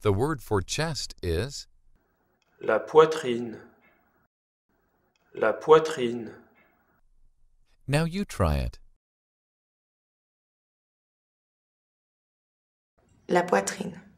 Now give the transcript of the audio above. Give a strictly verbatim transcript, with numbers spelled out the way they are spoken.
The word for chest is La poitrine. La poitrine. Now you try it. La poitrine.